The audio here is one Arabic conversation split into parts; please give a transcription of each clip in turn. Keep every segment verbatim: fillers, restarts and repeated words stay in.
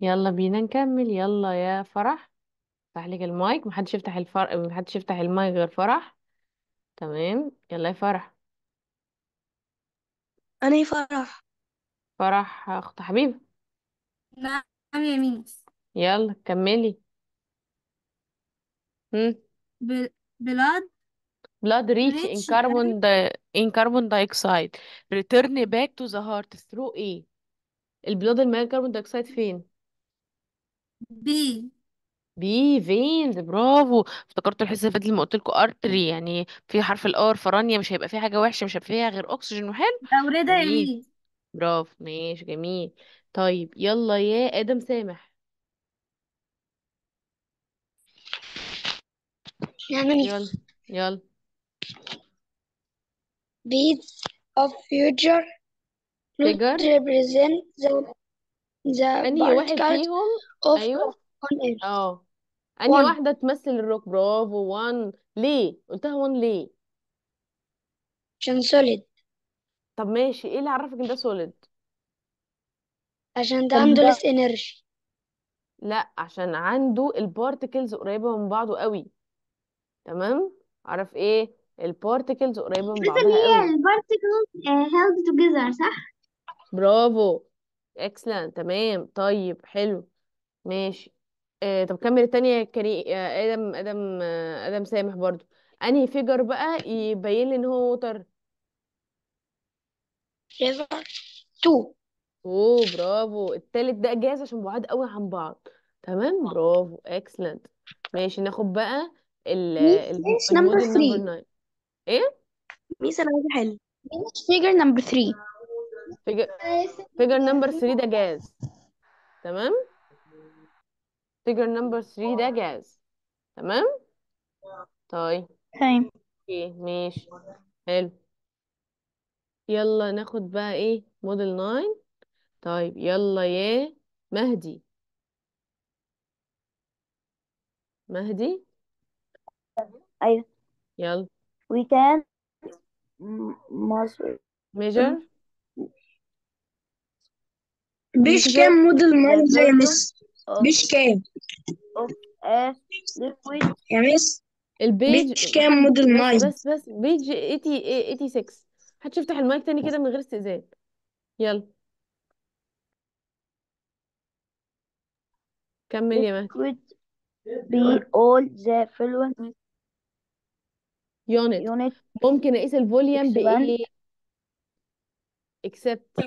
يلا بينا نكمل. يلا يا فرح، افتح لك المايك. محدش يفتح الفر... محدش يفتح المايك غير فرح. تمام، يلا يا فرح. أنا فرح. فرح اخت حبيبي. نعم يا ميس. يلا كملي. هم. ب... بلاد blood rich in ريتش. carbon di... in carbon dioxide return back to the heart through ايه؟ البلاد المليان كربون دايوكسيد فين؟ بي. بي فينز، برافو. افتكرت الحصه اللي فاتت لما قلت لكم ارتري، يعني في حرف الار فرانيا مش هيبقى فيها حاجه وحشه، مش هيبقى فيها غير اكسجين وحلو. الأوردة يا جميل، ميس. برافو، ماشي جميل. طيب يلا يا ادم سامح. يعني يلا يلا. beads of future not فيجر. represent the, the انهي واحد particles فيهم؟ of ايوه. rock on earth. اه، انهي one واحده تمثل الروك؟ برافو، وان. ليه قلتها وان ليه؟ عشان solid. طب ماشي، ايه اللي عرفك ان ده سوليد؟ عشان ده عنده less energy. لا، عشان عنده البارتكلز قريبه من بعضه قوي. تمام. عرف ايه؟ البارتكلز قريبه من بس اللي بعضها هي قوي. البارتيكلز held together صح؟ برافو، اكسلنت، تمام. طيب حلو، ماشي. آه طب كمل التانية يا كريم، يا ادم ادم آه ادم سامح برضو. انهي فيجر بقى يبين لي ان هو ووتر؟ river two. اوه برافو، التالت ده جاهز عشان بعاد قوي عن بعض. تمام، برافو، اكسلنت. ماشي، ناخد بقى ال- ميس الم- ايش نمبر الموديل نمبر ثلاثة؟ تسعة. ايه؟ ميس انا عايزة حل. ميس figure number three. فيجر فيجر نمبر تلاتة ده جاز. تمام، فيجر نمبر تلاتة ده جاز. تمام. طيب، تمام. اوكي ماشي، حلو. يلا ناخد بقى ايه موديل تسعة. طيب يلا يا مهدي. مهدي، ايوه. يلا. we can m- measure measure. بيش كام measure موديل the مايل يا volume مس؟ of بيش كام of a liquid. يا مس؟ البيج بيش كام حد موديل بس مايل؟ بس بس بيج تمانين ستة وتمانين. حد يفتح المايك تاني كده من غير استئذان. يلا كمل يا مهدي. liquid be all the following يونت. unit ممكن اقيس الفوليوم expand بايه؟ except.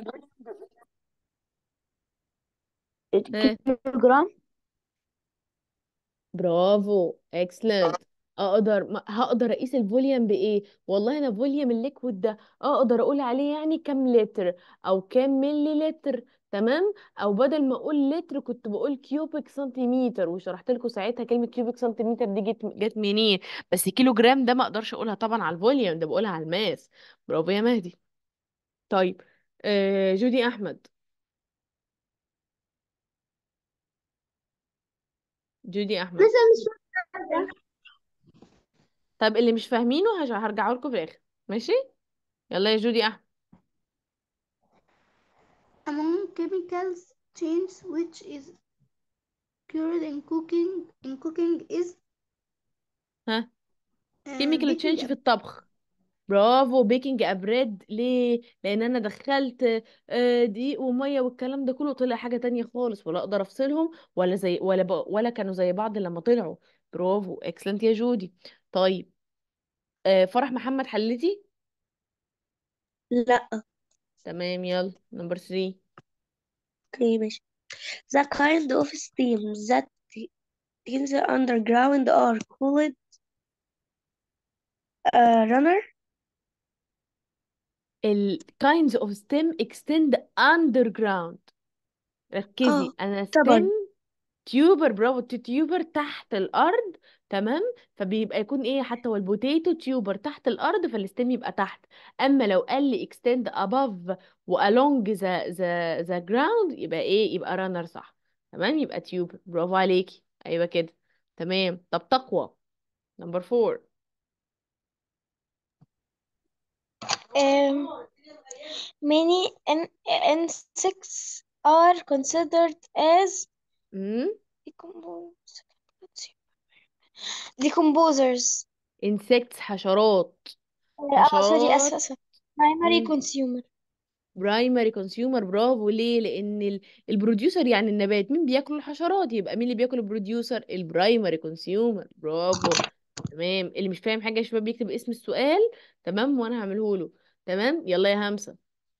ها، kilogram. برافو، اكسلنت. اقدر ما هقدر اقيس الفوليوم بايه؟ والله انا فوليوم الليكويد ده اقدر اقول عليه يعني كام لتر او كام ملي لتر. تمام. او بدل ما اقول لتر كنت بقول كيوبيك سنتيمتر، وشرحت لكم ساعتها كلمه كيوبيك سنتيمتر دي جت جت منين. بس كيلو جرام ده ما اقدرش اقولها طبعا على الفوليوم ده، بقولها على الماس. برافو يا مهدي. طيب، آه جودي احمد. جودي احمد. لسه مش فاكرة. طب اللي مش فاهمينه هج- هرجعه لكم في الاخر. ماشي، يلا يا جودي احمد. Among chemicals change which is cured in cooking in cooking is ها، uh, كيميكال baking تشينج a في الطبخ. برافو، بيكنج ابريد. ليه؟ لان انا دخلت آه، دقيق وميه والكلام ده كله طلع حاجه تانية خالص، ولا اقدر افصلهم ولا زي ولا ب... ولا كانوا زي بعض لما طلعوا. برافو، اكسلنت يا جودي. طيب، آه، فرح محمد حلتي. لا. تمام، يلا نمبر تلاتة. اوكي ماشي. The kind of steam that is underground are called a runner. ال kinds of stem extend underground. اه ركزي، انا طبعا. stem تيوبر. برافو، تيوبر تحت الارض. تمام. فبيبقى يكون ايه، حتى هو البوتيتو تيوبر تحت الارض فالستيم يبقى تحت. اما لو قال لي extend above و along the the the ground يبقى ايه؟ يبقى runner، صح. تمام، يبقى تيوبر. برافو عليكي، ايوه كده. تمام. طب تقوى، نمبر اربعة. Um, many in insects are considered as امم Decompose. decomposers. insects حشرات. اه سوري، اسف حشرات. اسف. primary consumer. برايمري كونسيومر، برافو. ليه؟ لان ال- البروديوسر يعني النبات، مين بياكل الحشرات؟ يبقى مين اللي بياكل البروديوسر؟ البرايمري كونسيومر، برافو. تمام. اللي مش فاهم حاجه يا شباب بيكتب اسم السؤال، تمام، وانا هعمله له. تمام، يلا يا همسه.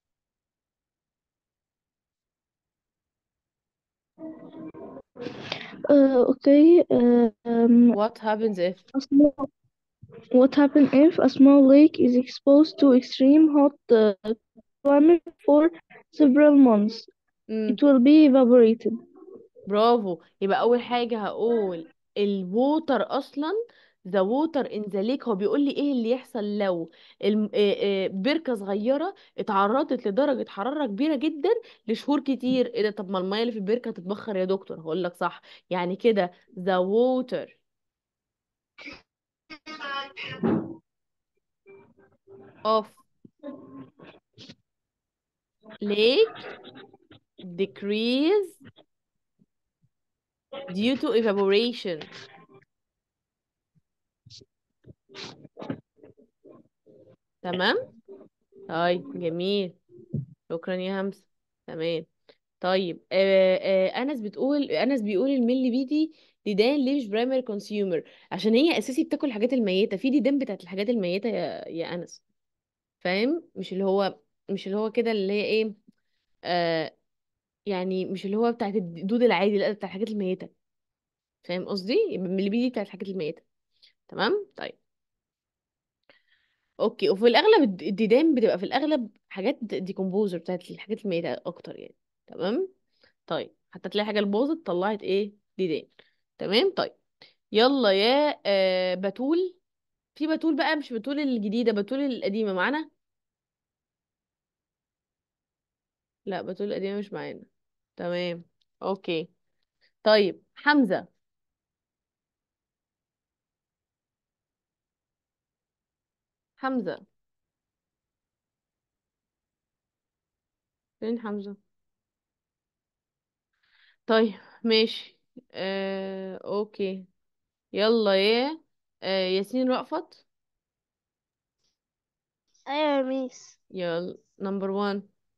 Uh, okay. Uh, um, what happens if. a small, what happens if a small lake is exposed to extreme hot uh, climate for several months? امم It will be evaporated. برافو. يبقى اول حاجه هقول الووتر اصلا، ذا ووتر ان ذا ليك. هو بيقول لي ايه اللي يحصل لو الم- آه، آه، بركه صغيره اتعرضت لدرجه حراره كبيره جدا لشهور كتير. ايه ده؟ طب ما الميه اللي في البركه هتتبخر يا دكتور. هقول لك صح. يعني كده ذا ووتر اوف ليك decrease due to evaporation. تمام. طيب جميل. شكرا يا همسه. تمام. طيب آه آه انس بتقول انس بيقول الملي بي دي ديدان ليه مش برايمري كونسيومر؟ عشان هي اساسي بتاكل الحاجات الميته. في ديدان بتاعت الحاجات الميته يا يا انس. فاهم؟ مش اللي هو مش اللي هو كده اللي هي ايه، آه يعني مش اللي هو بتاعت الدود العادي، لا بتاعت الحاجات الميته. فاهم قصدي؟ يبقى الملي بي دي بتاعت الحاجات الميته. تمام. طيب اوكي. وفي الاغلب الد- الديدان بتبقى في الاغلب حاجات ديكومبوزر بتاعت الحاجات الميته اكتر يعني. تمام. طيب حتى تلاقي حاجه الباظت طلعت ايه؟ ديدان. تمام. طيب يلا يا آه بتول. في بتول بقى، مش بتول الجديدة، بتول القديمة معانا. لا بتول القديمة مش معانا. تمام. اوكي. طيب حمزة. حمزة فين حمزة؟ طيب ماشي. آه اوكي. يلا يا آه ياسين رأفت. ايوه يا ميس. يلا نمبر وان.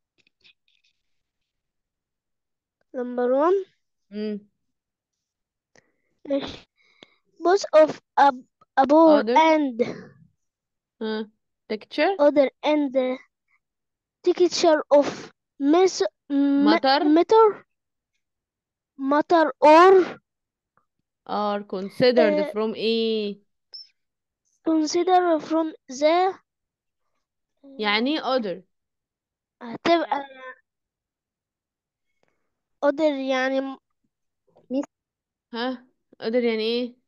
number one. امم ماشي. both of a, a bore other. and ها picture. other and the texture of mes m- matter matter matter or are considered uh, from ايه؟ consider from the يعني ايه other؟ هتبقى other يعني م- ميس. ها other يعني ايه؟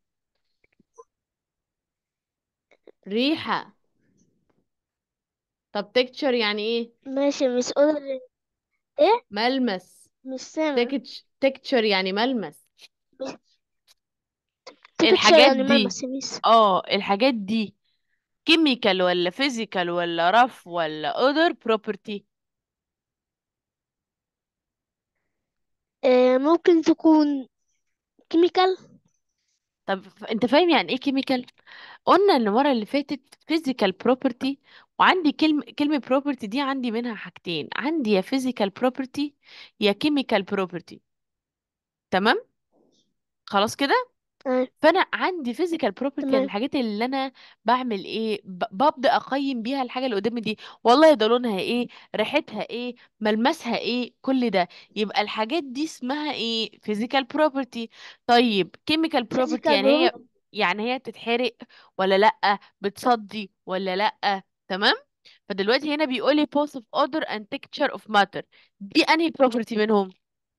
ريحة. طب تكتشر يعني ايه؟ ماشي مش other. ايه؟ ملمس. مش سامع. تكتش تكتشر يعني ملمس. texture الحاجات يعني دي، ملمس يا ميس. اه الحاجات دي كيميكال ولا فيزيكال ولا رف ولا other property؟ آه ممكن تكون chemical. طب ف- انت فاهم يعني ايه كيميكال؟ قلنا ان المره اللي فاتت physical property. وعندي كلمه كلمه property دي عندي منها حاجتين، عندي يا physical property يا chemical property. تمام. خلاص كده. آه فانا عندي فيزيكال بروبرتي، يعني تمام. الحاجات اللي انا بعمل ايه، ب- ببدا اقيم بيها الحاجه اللي قدامي دي. والله ده لونها ايه، ريحتها ايه، ملمسها ايه، كل ده. يبقى الحاجات دي اسمها ايه؟ فيزيكال بروبرتي. طيب كيميكال بروبرتي physical يعني هي، property. يعني هي تتحرق ولا لا، بتصدي ولا لا. تمام. فدلوقتي هنا بيقولي both of odor and texture of matter. دي انهي بروبرتي منهم؟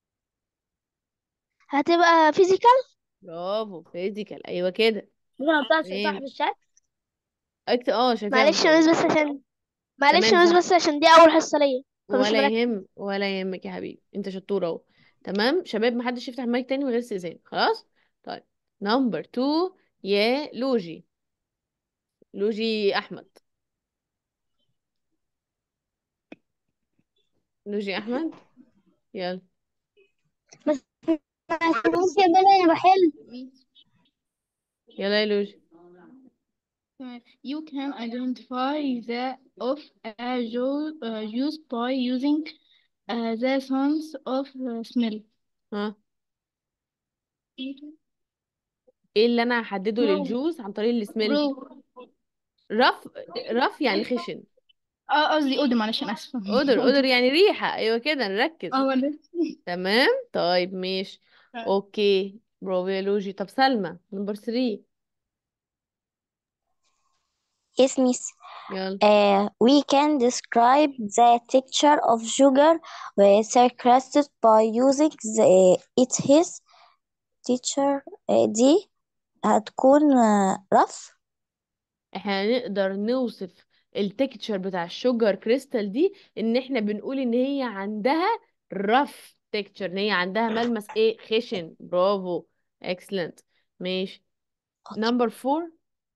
هتبقى physical. برافو فيزيكال، ايوه كده. ممكن احطها في تمام. صاحب الشات. أكت... اه شايفاها ما معلش شاء يا ميس الله. بس عشان معلش تمام يا ميس صح. بس عشان دي اول حصة ليا فمش ولا مركز. يهم ولا يهمك يا حبيبي، انت شطوره اهو. تمام شباب، محدش يفتح المايك تاني من غير استئذان، خلاص. طيب نمبر تو يا لوجي. لوجي احمد. لوجي احمد. يلا. بس ماشي يا بني انا بحل. يلا يا لوجي. تمام. You can identify the of a ju- uh, juice by using uh, the sense of uh, smell. ها، ايه اللي انا هحدده برو للجوز عن طريق السميل؟ برو رف. رف يعني خشن. اه قصدي أودي، معلش أنا آسفة. قدر قدر أودي. يعني ريحة، ايوه كده نركز. اه ده. تمام. طيب ماشي. اوكي برافو يا لوجي. طب سلمى نمبر ثلاثة. Yes, miss. يلا. Uh, we can describe the texture of sugar with crusted by using the, it his texture. uh, دي هتكون آه، رف. احنا هنقدر نوصف التكتشر بتاع الشوجر كريستال دي ان احنا بنقول ان هي عندها رف تكتشر، ان هي عندها ملمس ايه؟ خشن. برافو. اكسلنت. ماشي. نمبر فور.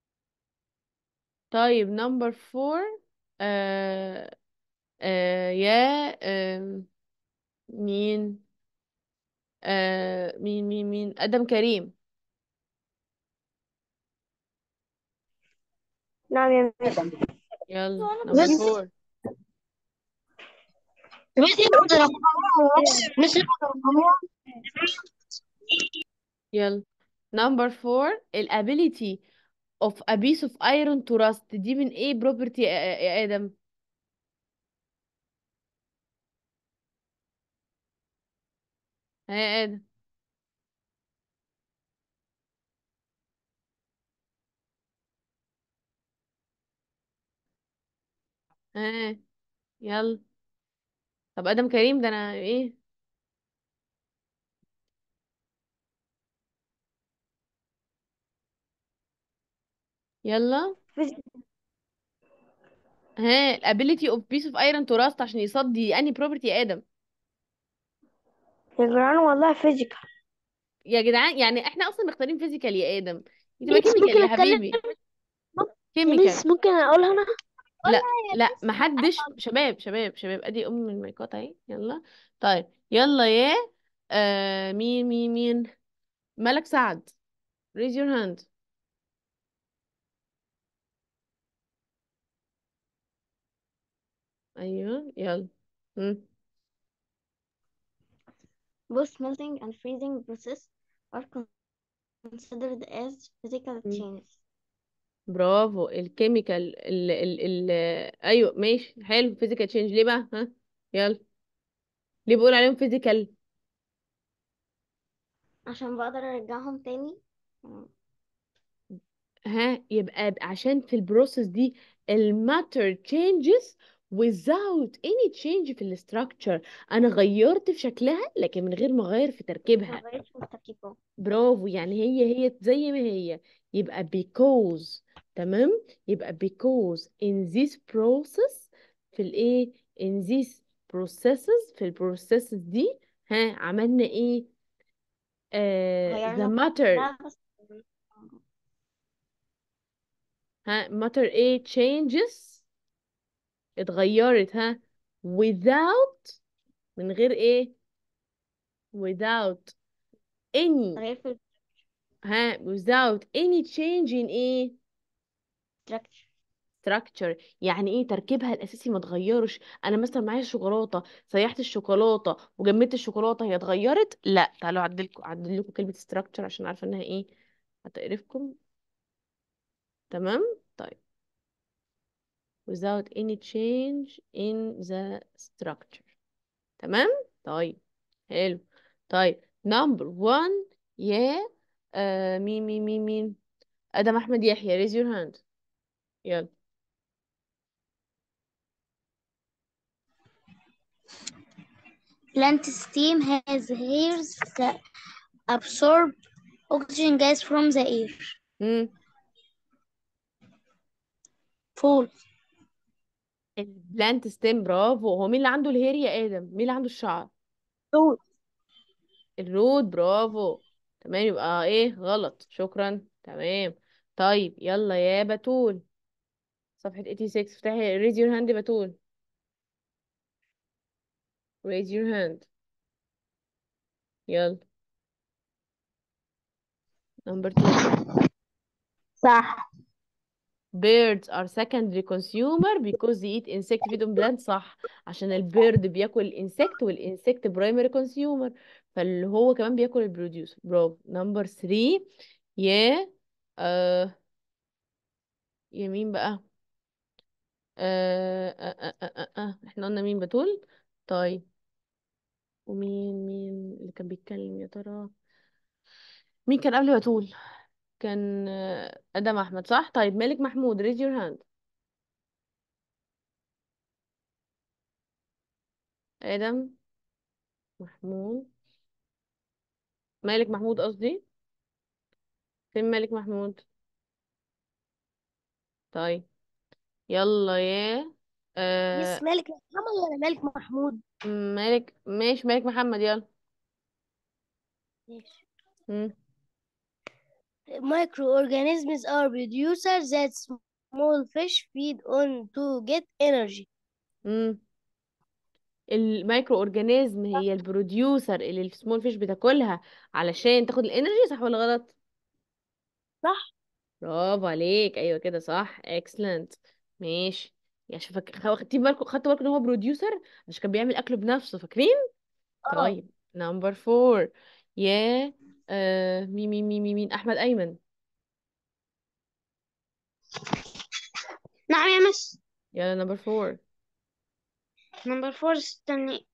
طيب نمبر فور. آه آه يا آه مين آه مين مين مين ادم كريم. نعم يا مدام. يلا نمبر بس فور. بس الأوضة مش يلا نمبر فور. الابيليتي of a piece of iron to rust دي من ايه property يا يا ادم؟ ها يا ادم. ها. يلا. طب ادم كريم ده انا ايه؟ يلا. ها الابيليتي of piece of iron to rust عشان يصدي دي انهي property يا ادم؟ يا جدعان والله فيزيكال. يا جدعان يعني احنا اصلا مختارين فيزيكال يا ادم، تبقى ميس كيميكال ممكن يا اتكلم؟ حبيبي. يا كيميكال. ميس ممكن اقولها انا؟ لا قولها يا لا ميس. محدش. شباب شباب شباب ادي ام المايكات اهي. يلا. طيب يلا يا آه مين مين مين ملك سعد. raise your hand. ايوه يلا. مم. Both melting and freezing process are considered as physical مم. changes. برافو. الكيميكال ال ال ال ايوه ماشي حلو. فيزيكال تشينج ليه بقى؟ ها. يلا. ليه بقول عليهم فيزيكال؟ عشان بقدر ارجعهم تاني. ها يبقى ب- عشان في البروسيس دي الماتر changes without any change في الستراكشر. انا غيرت في شكلها لكن من غير ما اغير في ما تركيبها. غيرتش من تركيبهم. برافو. يعني هي هي زي ما هي. يبقى because. تمام. يبقى because in this process في الايه in this processes في البروسيسز دي ها عملنا ايه؟ آه the غيرنا في matter. ده بس. ها matter ايه changes اتغيرت. ها without من غير ايه؟ without any. غير في ها without any change in ايه؟ الستراكشر. structure. يعني ايه تركيبها الاساسي ما اتغيرش. انا مثلا معايا شوكولاته، سيحت الشوكولاته وجمدت الشوكولاته، هي اتغيرت؟ لا. تعالوا اعدلكم اعدل لكم كلمه structure عشان عارفه انها ايه هتقرفكم. تمام. طيب without any change in the structure. تمام. طيب حلو. طيب نمبر واحد. يا آه مين مين مين مين ادم احمد يحيى. raise your hand. يلا. Plant steam has hairs that absorb oxygen gas from the air. مم. Fall. البلانت ستيم. برافو. هو مين اللي عنده الهير يا ادم؟ مين اللي عنده الشعر؟ Root. الرود. برافو. تمام. يبقى ايه غلط. شكرا. تمام. طيب يلا يا بتول. صفحة ستة وثمانين. افتحي raise your hand. بتول raise your hand. يلا. number two. صح. birds are secondary consumer because they eat insect feed on plants. صح، عشان البيرد بياكل الانسكت والانسكت primary consumer، فاللي هو كمان بياكل البروديوسر. برافو. number three. يا آه يا مين بقى؟ آه آه آه آه آه. آه. احنا قلنا مين؟ بتقول. طيب، ومين مين اللي كان بيتكلم يا ترى؟ مين كان قبل بتقول؟ كان آه، ادم احمد، صح. طيب مالك محمود، raise your hand. ادم محمود، مالك محمود قصدي. فين مالك محمود؟ طيب يلا يا مس آه مالك محمد ولا مالك محمود؟ مالك، ماشي مالك محمد، يلا. ماشي. مم. Microorganisms are producers that small fish feed on to get energy. مم. المايكرو اورجانيزم هي البروديوسر اللي السمول فيش بتاكلها علشان تاخد الانرجي، صح ولا غلط؟ صح. برافو عليك، ايوه كده صح، اكسلنت. ماشي. يا شوفك خدتين بالكم، خدتوا بالكم ان هو بروديوسر عشان كان بيعمل اكله بنفسه، فاكرين؟ اه. طيب نمبر فور. يا آه مين مين مين مين مين؟ احمد ايمن. نعم يا مس. يلا نمبر فور. Number four استني.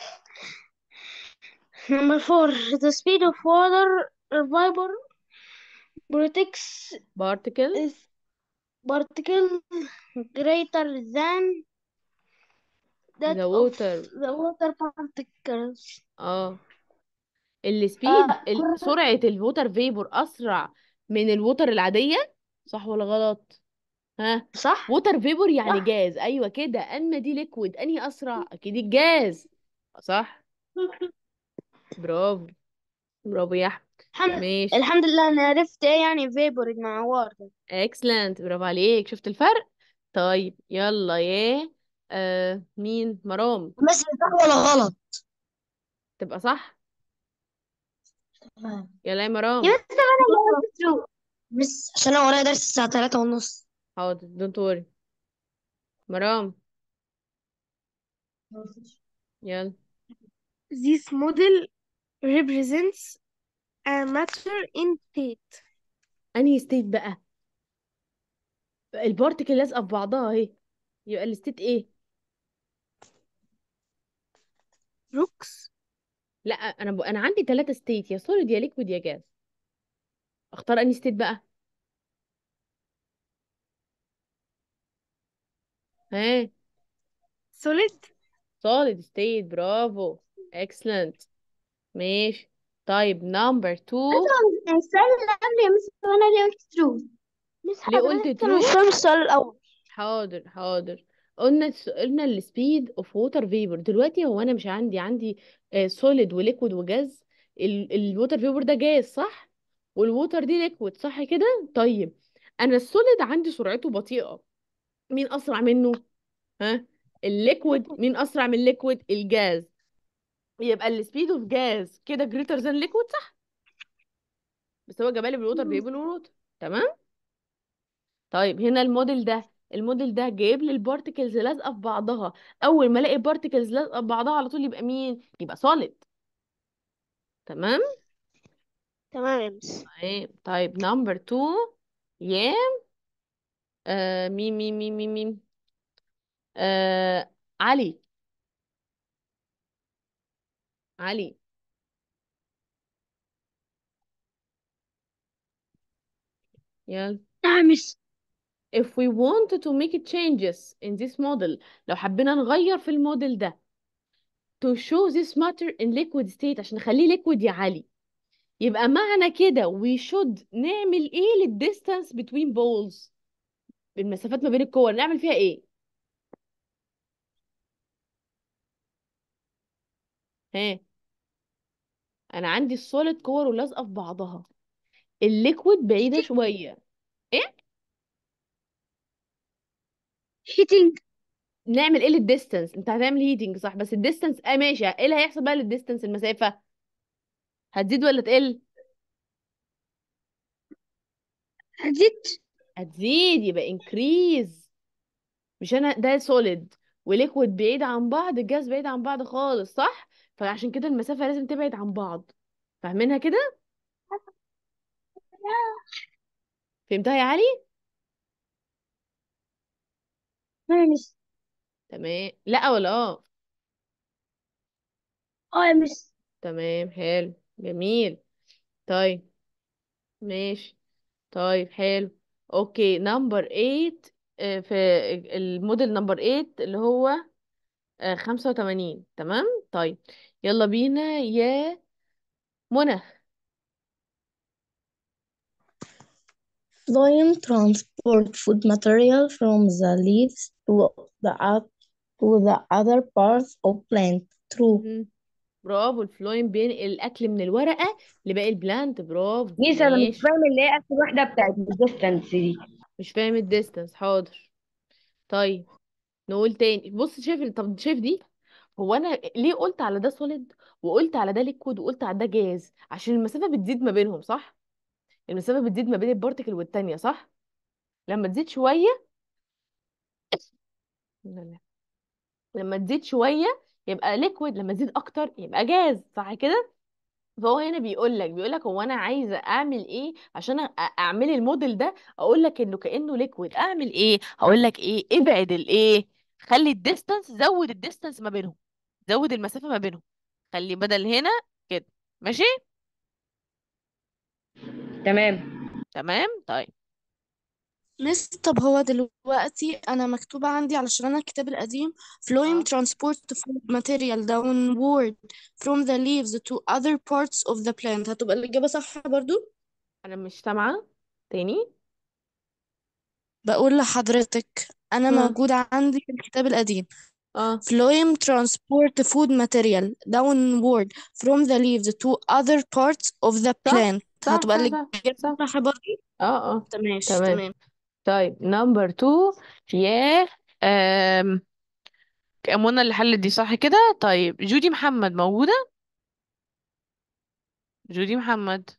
Number four, the speed of water vapor protects بارتكل. is particle greater than that ذا of ووتر. the water particles. اه السبيد آه ال... كر- سرعة الووتر فيبور أسرع من الووتر العادية، صح ولا غلط؟ ها؟ صح. ووتر فيبور يعني صح. جاز، أيوة كده. أما دي ليكويد، أنهي أسرع؟ أكيد الجاز. صح. برافو. برافو يا أحمد. الحمد ماشي. الحمد لله انا عرفت ايه يعني vapor مع water. اكسلنت، برافو عليك، شفت الفرق؟ طيب يلا يا آه مين؟ مرام. بس صح ولا غلط؟ تبقى صح. تمام. يلا يا يا مرام. بس طب انا جاوبت true. بس عشان انا ورايا درس الساعة تلاتة ونص. حاضر، دونت وري. مرام يلا. This model represents a matter in state. أنهي ستيت بقى؟ البارتكل لازقه في بعضها اهي، يبقى الستيت ايه؟ Rocks. لا انا ب... انا عندي ثلاثة ستيت، يا سوليد يا ليكويد يا جاز. اختار انهي ستيت بقى؟ ها؟ Solid. سوليد ستيت، برافو. اكسلنت. ماشي. طيب نمبر اتنين. أصلا السؤال اللي قبل يا مس وأنا اللي قلت true. مس ليه قلت حضرتك أنا مش ترو؟ فاهم السؤال الأول. حاضر حاضر. قلنا الس- قلنا السبيد اوف ووتر فيبر. دلوقتي هو انا مش عندي عندي سوليد وليكويد وجاز. الووتر فيبر ده جاز، صح؟ والووتر دي ليكويد، صح كده؟ طيب انا السوليد عندي سرعته بطيئة، مين اسرع منه؟ ها؟ الليكويد. مين اسرع من الليكويد؟ الجاز. يبقى السبيد اوف جاز كده جريتر ذان ليكويد، صح؟ بس هو جبالي بالووتر بيقبل الووتر. تمام. طيب هنا الموديل ده، الموديل ده جايب لي البارتكلز لازقه في بعضها. اول ما الاقي بارتكلز لازقه في بعضها على طول يبقى مين؟ يبقى سوليد. تمام. تمام يا مس. طيب طيب نمبر اتنين. يا آه مين مين مين مين مين آه علي. علي يلا. نعم مس. if we want to make changes in this model، لو حبينا نغير في الموديل ده to show this matter in liquid state عشان نخليه liquid يا علي، يبقى معنى كده we should نعمل ايه للديستانس between poles؟ المسافات ما بين الكور نعمل فيها ايه؟ ها؟ انا عندي السوليد كور ولازقه في بعضها، الليكويد بعيده شويه. ايه؟ heating. نعمل ايه للديستانس؟ انت هتعمل هيتنج صح، بس الديستانس اه ماشي، ايه اللي هيحصل بقى للديستانس؟ المسافه هتزيد ولا تقل؟ هتزيد. هتزيد يبقى increase. مش انا ده سوليد وليكويد بعيد عن بعض، الجاز بعيد عن بعض خالص، صح؟ فعشان كده المسافة لازم تبعد عن بعض. فاهمينها كده؟ فهمتها يا علي؟ اه يا مس. تمام، لا ولا اه؟ اه يا مس. تمام، حلو، جميل. طيب، ماشي. طيب، حلو. اوكي، نمبر تمانية. آه، في الموديل نمبر تمانية اللي هو آه، خمسة وتمانين. تمام. طيب، يلا بينا يا منى. Phloem transport food material from the leaves to the up to the other parts of plant. True. مم. برافو، الفلويم بينقل الاكل من الورقه لباقي البلانت. برافو، ميس انا مش ماشي. فاهم اللي هي اخر واحده بتاعت الديستانس دي. مش فاهم الديستانس؟ حاضر. طيب، نقول تاني. بص، شايف؟ طب شايف دي؟ هو انا ليه قلت على ده سوليد وقلت على ده ليكويد وقلت على ده جاز؟ عشان المسافه بتزيد ما بينهم، صح؟ المسافه بتزيد ما بين البارتكل والتانية، صح؟ لما تزيد شويه، لا لا. لما تزيد شويه يبقى ليكويد، لما تزيد اكتر يبقى جاز، صح كده؟ فهو هنا بيقول لك بيقول لك هو انا عايزه اعمل ايه عشان أ- اعمل الموديل ده؟ اقول لك انه كانه ليكويد. اعمل ايه؟ اقول لك ايه؟ ابعد الايه، خلي الديستانس، زود الديستانس ما بينهم، زود المسافه ما بينهم، خلي بدل هنا كده. ماشي. تمام. تمام. طيب. مس، طب هو دلوقتي انا مكتوبة عندي علشان انا الكتاب القديم flowing اه، transport food material downward from the leaves to other parts of the plant، هتبقى الإجابة صح برضو؟ انا مش سامعه تاني. بقول لحضرتك انا اه، موجودة عندي في الكتاب القديم اه، flowing transport food material downward from the leaves to other parts of the صح، plant، صح، هتبقى صح، صح، الإجابة صح. صح برضو؟ اه، اه. تمام تمام. تمام. طيب، نمبر اتنين. يا آم، منى اللي حلت دي، صح كده؟ طيب، جودي محمد موجودة؟ جودي محمد.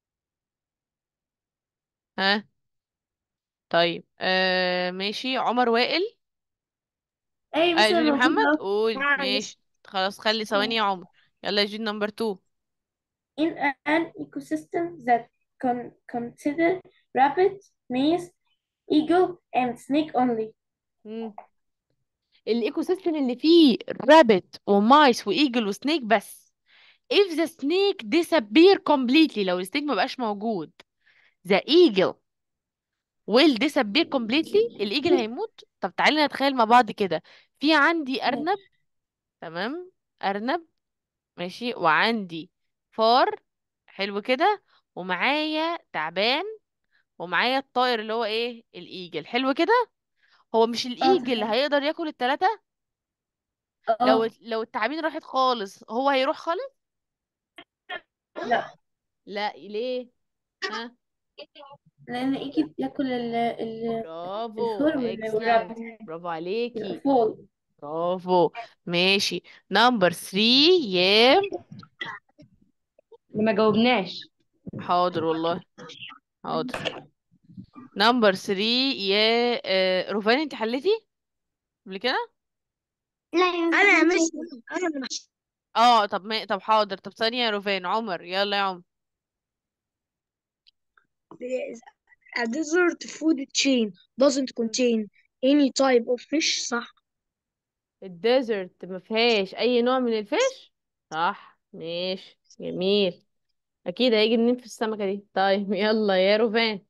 ها؟ طيب، آه ماشي. عمر وائل. اي آه بس جودي انا محمد، موجودة. قول. معلش. ماشي، خلاص، خلي ثواني يا عمر. يلا يا جودي، نمبر اتنين. In an ecosystem that con consider rabbit, maze, eagle, and snake only. مم. الايكو سيستم اللي فيه رابت ومايس وايجل وسنيك بس. if the snake disappear completely، لو السنيك ما بقاش موجود، the eagle will disappear completely، الايجل هيموت. طب تعالي نتخيل مع بعض كده. في عندي ارنب. تمام. ارنب. ماشي. وعندي فار. حلو كده. ومعايا تعبان. ومعايا الطائر اللي هو ايه، الايجل. حلو كده. هو مش اه الايجل تمام. هيقدر ياكل التلاتة؟ لو اه. لو التعابين راحت خالص هو هيروح خالص؟ لا، لا، ليه؟ ها؟ لان اكيد بياكل ال ال برافو، الفول وال- اكسلنت. والرابط. برافو يبقى عليكي. فول. برافو. ماشي. نمبر تلاتة. يا اللي ما جاوبناش. حاضر والله. حاضر. نمبر تلاتة. يا آه، روفان، انت حلتي قبل كده؟ لا يا انا مش انا مش اه، طب ما... طب حاضر. طب ثانية يا روفان. عمر، يلا يا عمر. A dessert food chain doesn't contain any type of fish. صح. الديزرت ما فيهاش اي نوع من الفيش. صح، ماشي، جميل. اكيد هيجي منين في السمكة دي؟ طيب، يلا يا روفان.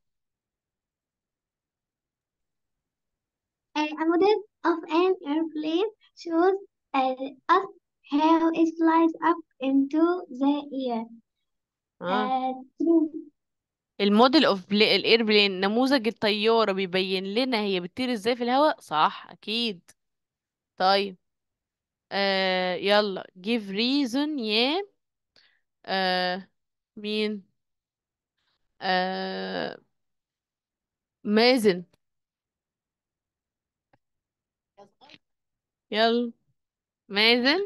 A model of an airplane shows uh, us how it flies up into the air. اه، Uh, true. الموديل اوف الايربلين، نموذج الطيارة بيبين لنا هي بتطير ازاي في الهواء. صح، اكيد. طيب، آه يلا give reason. يا آه مين؟ آه مازن. يلا مازن.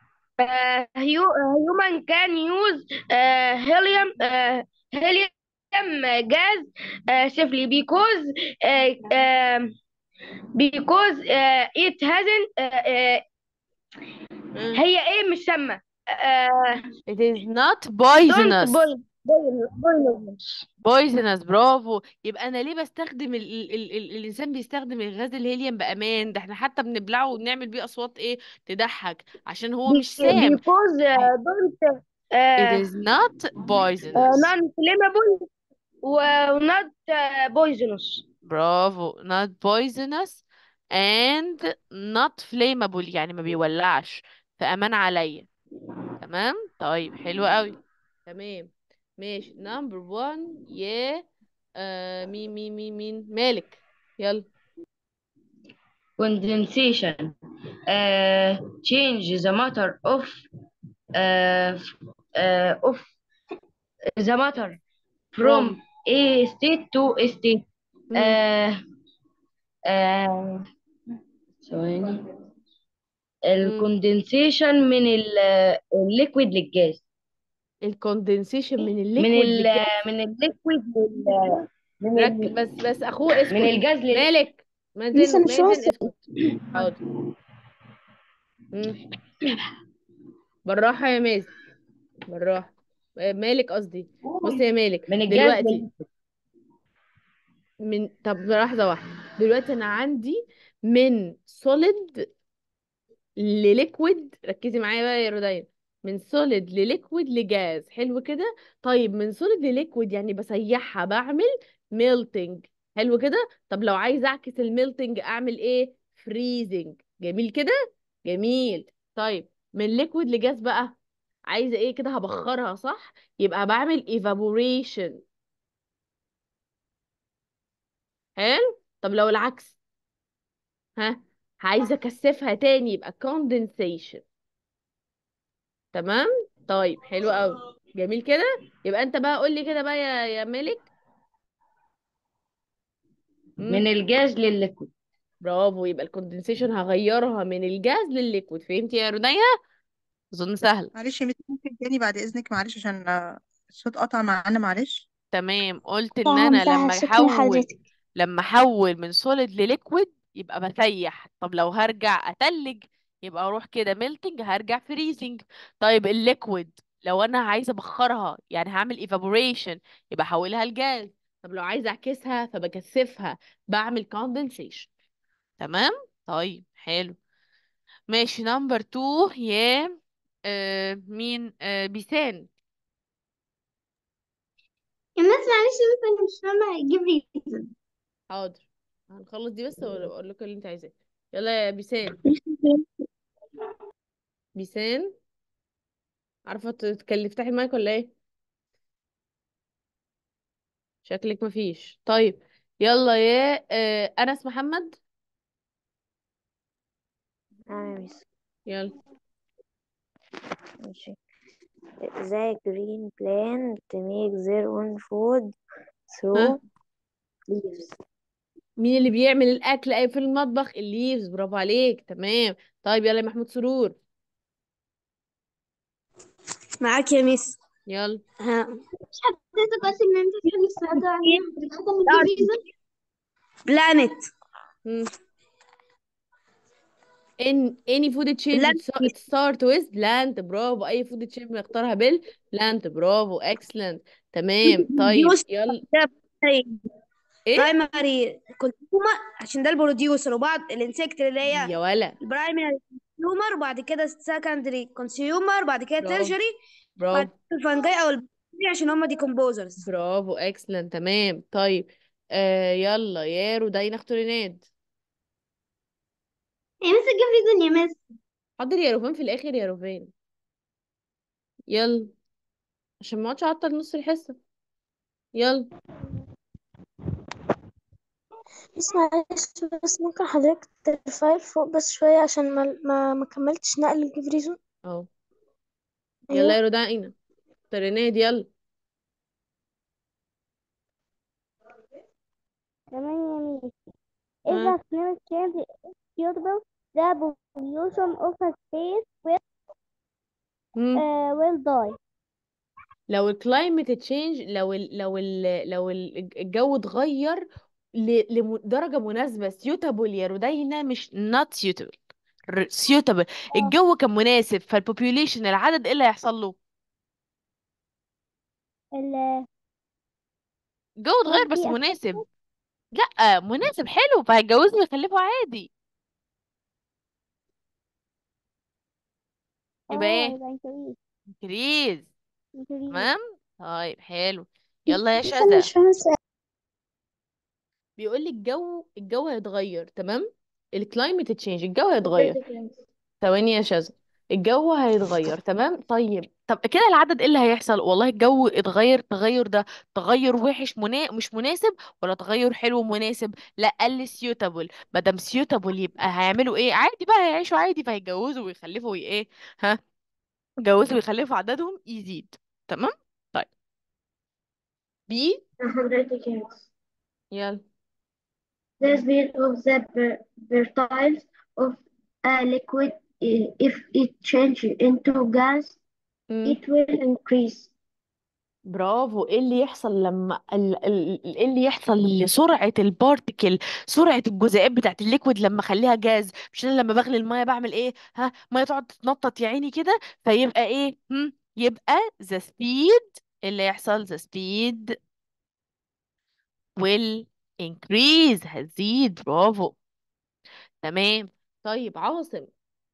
Uh, hu- uh, human can use uh, helium uh, helium gas uh, safely because uh, um, because uh, it hasn't uh, uh, ها. هي ايه مش سامة uh, It is not don't poisonous. boil boil boil poisonous برافو. يبقى انا ليه بستخدم ال ال ال ال الانسان بيستخدم الغاز الهيليوم بامان؟ ده احنا حتى بنبلعه وبنعمل بيه اصوات ايه تضحك، عشان هو مش سام. because uh, don't It uh, is not uh, poisonous. non flammable و not uh, poisonous. برافو. not poisonous and not flammable، يعني ما بيولعش، فأمان عليا. تمام. طيب حلو قوي. تمام. ماشي. نمبر وان. يا آه مين مين مين مين مالك. يلا. Condensation uh, change the matter of uh, uh, of the matter from. from a state to a state. مم. uh, uh, ثواني. مم. الكوندنسيشن من ال- الليكويد للجاز. الكوندنسيشن من من الليكويد ال للجاز. من الليكويد لل من رك ال بس بس اخوه من اسكت. الجاز لل مالك. لسه مازن مش مازن واصل. اسكت. حاضر. مم. بالراحة يا مازن، بالراحة. آه، مالك قصدي. بص يا مالك من الجاز دلوقتي. لل من طب لحظة واحدة. دلوقتي أنا عندي من solid لليكويد. ركزي معايا بقى يا رودين. من solid لليكويد لجاز. حلو كده. طيب من solid لليكويد يعني بسيحها، بعمل melting. حلو كده. طب لو عايزة أعكس الميلتنج أعمل إيه؟ freezing. جميل كده. جميل. طيب من liquid لجاز بقى عايزة إيه كده؟ هبخرها صح؟ يبقى بعمل evaporation. حلو. طب لو العكس، ها، عايزه اكثفها تاني يبقى condensation. تمام. طيب حلو قوي. جميل كده. يبقى انت بقى قول لي كده بقى يا يا مالك. من امم الجاز للليكويد. برافو. يبقى الكوندنسيشن هغيرها من الجاز للليكويد. فهمتي يا روديا؟ اظن سهل. معلش يا مس، ممكن تاني بعد إذنك؟ معلش عشان آه، الصوت قطع معانا، معلش. تمام. قلت ان انا فهمتها لما شكل احول حضرتك. لما احول من سوليد لليكويد يبقى بسيح. طب لو هرجع اتلج يبقى اروح كده ميلتنج، هرجع فريزنج. طيب الليكويد لو انا عايزه ابخرها يعني هعمل ايفابوريشن، يبقى احولها لجاز. طب لو عايزه اعكسها فبكثفها، بعمل كوندنسيشن. تمام. طيب حلو. ماشي. نمبر تو. يا آه مين آه بيسان. يا مس معلش بس انا مش فاهمة جيب ريزن. حاضر. هنخلص دي بس واقول لك اللي انت عايزاه. يلا يا بيسان. بيسان. عارفة تتكلم تفتحي المايك ولا ايه؟ شكلك مفيش. طيب يلا يا آه أنس محمد. نعم يا مس. يلا. ماشي. The green plant make their own food ها. through leaves. مين اللي بيعمل الأكل أي في المطبخ؟ الليفز. برافو عليك. تمام. طيب يلا يا محمود سرور. معاك يا ميس. يلا. ها. مش حضرتك قلت ان انت تحل السؤال ده بعدين بتاخدها من جيب ريزن؟ بلانت. مم. in any food chain بلانت. it start with plant. برافو. أي food chain بنختارها بال plant. برافو. excellent. تمام. طيب بروديوس. يلا. ده ايه برايمري كونسيومر، عشان ده البروديوسر، وبعد الانسكت اللي هي يا ولا. البرايمري كونسيومر، وبعد كده السكندري كونسيومر، بعد كده برافو. تيرشري، بعد برافو. كده الفنجاي او البكتيريا عشان هم ديكمبوزرز. برافو. اكسلنت. تمام. طيب آه يلا يا رودينا اختريناد. يا مس جيب ريزن يا مس. حاضر يا روفان في الاخر يا روفان. يلا عشان ما اقعدش اعطل نص الحصه. يلا. بس معلش، بس ممكن حضرتك ترفعي لفوق بس شوية عشان ما ما, ما كملتش نقل الجيف ريزون. اهو. يلا أيوه. يا رودينا اختريناد. يلا. تمام يا مس. If ها. the climate change is suitable, the pollution of a space will مم. uh, will die. لو الكلايمت تشينج، لو ال لو ال لو ال- الجو اتغير ل- لدرجة مناسبة suitable يا رودينا، مش not suitable. ر- suitable. الجو كان مناسب، فالبوبيوليشن العدد ايه اللي هيحصل له؟ ال الجو اتغير would بس be مناسب. affected. لا مناسب حلو، فهيتجوزوا ويخلفوا عادي. يبقى اه ايه؟ يبقى increase. increase. increase. تمام. طيب حلو. يلا يا بس انا شذا. مش فاهمة السؤال. بيقول لي الجو الجو هيتغير، تمام. الكلايمت تشينج، الجو هيتغير. ثواني يا شذا. الجو هيتغير، تمام. طيب طب كده العدد ايه اللي هيحصل؟ والله الجو اتغير، التغير ده تغير وحش منا... مش مناسب، ولا تغير حلو مناسب؟ لا قال سيوتابل. ما دام سيوتابل يبقى هيعملوا ايه؟ عادي بقى، هيعيشوا عادي، فهيتجوزوا ويخلفوا وي- ايه ها يتجوزوا ويخلفوا، عددهم يزيد. تمام. طيب بي. حضرتك يا مس. يلا. The speed of the per- particles of a liquid, i- if it changes into gas, مم. it will increase. برافو. ايه اللي يحصل لما ال... ال... ايه اللي يحصل لسرعة البارتكل، سرعة الجزيئات بتاعت الليكويد لما اخليها جاز؟ مش انا لما بغلي المية بعمل ايه؟ ها المية تقعد تتنطط يا عيني كده، فيبقى ايه؟ هم؟ يبقى the speed. اللي يحصل the speed will increase، هتزيد. برافو. تمام. طيب عاصم.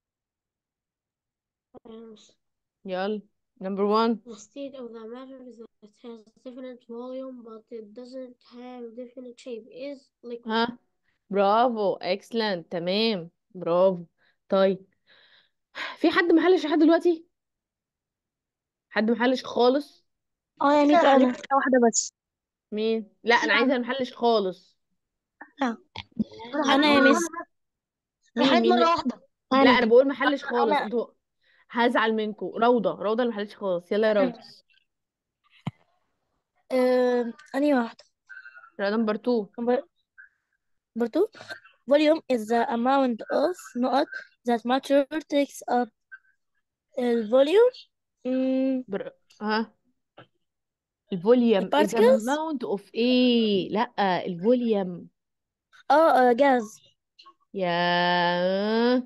Yes. يلا. number one. The state of the matter is that it has definite volume but it doesn't have definite shape is liquid. ها برافو excellent. تمام برافو. طيب في حد محلش لحد دلوقتي؟ حد محلش خالص؟ اه يا ميس انا واحدة بس. مين؟ لا انا عايزه المحلش خالص. انا أنا انا يا ميس. مين راحت مرة مين واحدة. لا انا انا بقول محلش خالص انا انتوا. هزعل منكم. روضه روضه اللي محلش خالص. يلا يا روضه. آه... انهي واحدة؟ نمبر اتنين. نمبر نمبر two. Volume is the amount of نقط that matter takes up. الفوليوم mm, بر... ها الفوليوم is an البارتكلز. amount of ايه؟ لا الفوليوم. اه آه، جاز. يا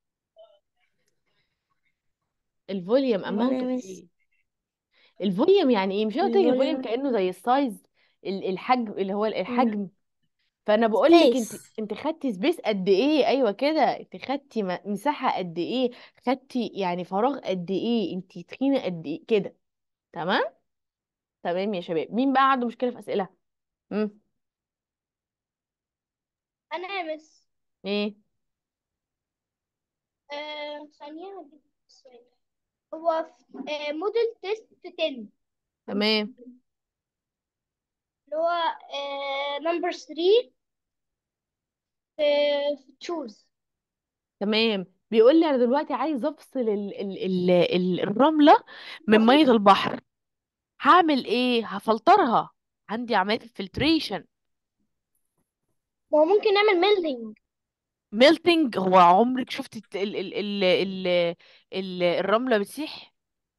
الفوليوم امال amount يا of ميس؟ ايه؟ الفوليوم يعني ايه؟ مش انا قلت لك الفوليوم الفوليوم كانه زي السايز، ال- الحجم، اللي هو mm, الحجم. فانا بقول لك انت space. انت خدتي سبيس قد ايه؟ ايوه كده. انت خدتي م- مساحه قد ايه؟ خدتي يعني فراغ قد ايه؟ انت تخينه قد ايه كده؟ تمام. تمام يا شباب. مين بقى عنده مشكله في اسئله؟ امم أنا يا مس. ايه؟ آه، ثانية هجيب السؤال. هو في آه، موديل تيست عشرة، تمام. اللي هو نمبر ثلاثة في تشوز. تمام. بيقول لي انا دلوقتي عايز افصل ال ال ال ال الرمله من ميه البحر. هعمل ايه؟ هفلترها. عندي عمليه الفلتريشن. ما هو ممكن نعمل ميلتنج. ميلتنج؟ هو عمرك شفت الت- ال ال ال ال ال الرمله بتسيح؟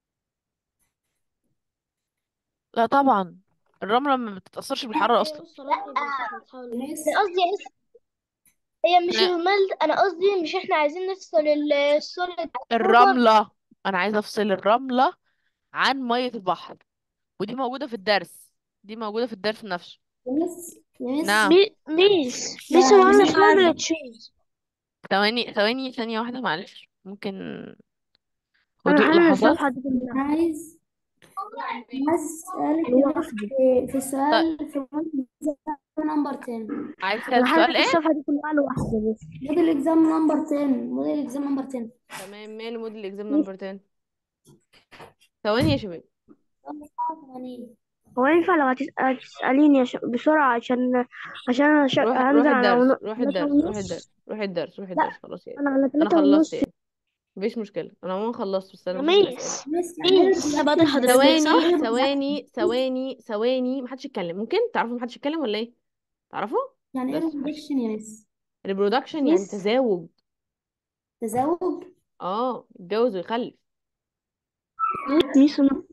لا طبعا. الرمله ما بتتاثرش بالحراره هي اصلا. بص رملة بس احنا بنحاول أنا نقيس. قصدي يا مس، هي مش أنا الميلت، أنا قصدي مش إحنا عايزين نفصل السوليد ووتر. الرمله انا عايزه افصل الرمله عن ميه البحر، ودي موجوده في الدرس. دي موجوده في الدرس نفسه. ميس ميس نعم. ميس ميس ده هو أنا ميس في موديل عايزة تشوز. ثواني ثواني ثانيه واحده معلش، ممكن أنا هدوء أنا لحظات. الصفحة دي كلها. عايز عايز أسألك يا ميس لوحدي. في في طيب السؤال في موديل إكزام نمبر عشرة. عايز أنا اسال سؤال حلت ايه؟ الصفحة دي كلها لوحدي بس. موديل إكزام نمبر عشرة. موديل إكزام نمبر عشرة. تمام. ماله موديل اكزام ميس نمبر عشرة؟ ثواني يا شباب. ثمانين. هو ينفع لو هتس- هتسأليني عش- بسرعة عشان عشان أنا ش- روح روح هنزل على الدرس ون- روح ثلاثة الدرس روح ونص. الدرس روح الدرس روح لا الدرس خلاص يعني. أنا على انا ثلاثة خلصت ونص. يعني. مفيش مشكله، انا عموما خلصت، بس انا يا بشوف الاسئله. ميس ميس يعني ايه ميس انا بقدر reproduction بس؟ حضرتك يعني ثواني ايه صح؟ ثواني reproduction؟ ثواني ثواني. محدش يتكلم. ممكن تعرفوا محدش يتكلم ولا ايه؟ تعرفوا؟ يعني ايه بس محدش. reproduction يا ميس؟ reproduction يعني ميس تزاوج. تزاوج. اه يتجوز ويخلف. ميس أنا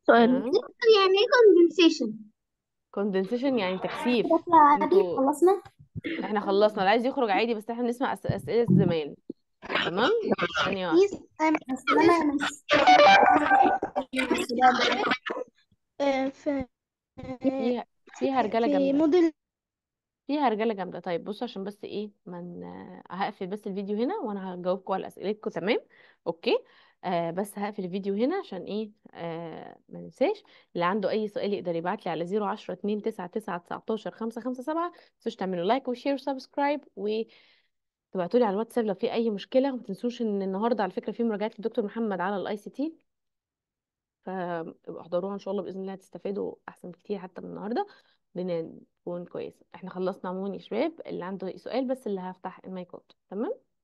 سؤال. تمام. يعني ايه condensation؟ كوندنسيشن يعني تكثيف. دكتور عادي انتوا خلصنا. احنا خلصنا، اللي عايز يخرج عادي، بس احنا بنسمع أس... اسئله زمان. تمام. ثانيه واحده. Yes, I'm السلامة يا مس. السلامة. آه، في فيها فيها رجاله في جامده، موديل. فيها رجاله جامده. طيب بصوا، عشان بس ايه من هقفل بس الفيديو هنا، وانا هجاوبكم على اسئلتكم. تمام. اوكي. آه بس هقفل الفيديو هنا عشان ايه، آه ما ننساش. اللي عنده اي سؤال يقدر يبعت لي على صفر عشرة اتنين تسعة تسعة تسعتاشر خمسة خمسة سبعة. ما تنسوش تعملوا لايك وشير وسبسكرايب، وتبعتوا لي على الواتساب لو في اي مشكله. وما تنسوش ان النهارده على فكره في مراجعات للدكتور محمد على الاي سي تي، فاحضروها ان شاء الله، باذن الله هتستفادوا احسن بكتير حتى من النهارده. الدنيا تكون كويسه. احنا خلصنا عموما يا شباب، اللي عنده أي سؤال بس اللي هفتح المايكات. تمام.